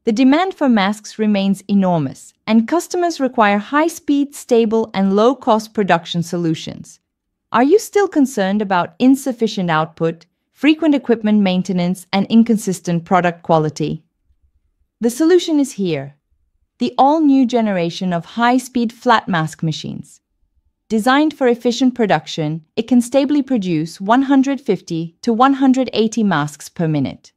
The demand for masks remains enormous, and customers require high-speed, stable, and low-cost production solutions. Are you still concerned about insufficient output, frequent equipment maintenance, and inconsistent product quality? The solution is here: the all-new generation of high-speed flat mask machines. Designed for efficient production, it can stably produce 150 to 180 masks per minute.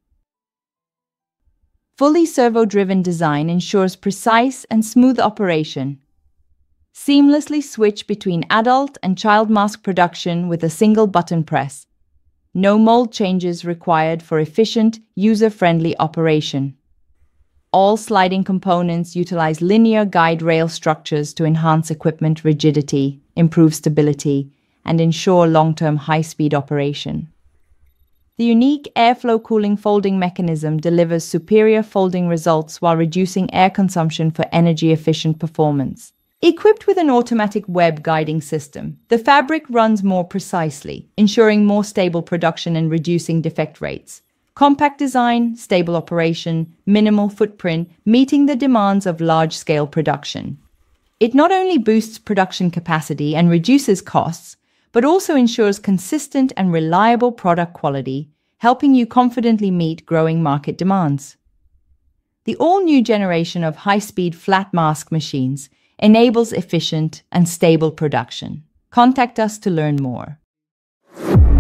Fully servo-driven design ensures precise and smooth operation. Seamlessly switch between adult and child mask production with a single button press. No mold changes required for efficient, user-friendly operation. All sliding components utilize linear guide rail structures to enhance equipment rigidity, improve stability, and ensure long-term high-speed operation. The unique airflow cooling folding mechanism delivers superior folding results while reducing air consumption for energy-efficient performance. Equipped with an automatic web guiding system, the fabric runs more precisely, ensuring more stable production and reducing defect rates. Compact design, stable operation, minimal footprint, meeting the demands of large-scale production. It not only boosts production capacity and reduces costs, but also ensures consistent and reliable product quality, helping you confidently meet growing market demands. The all-new generation of high-speed flat mask machines enables efficient and stable production. Contact us to learn more.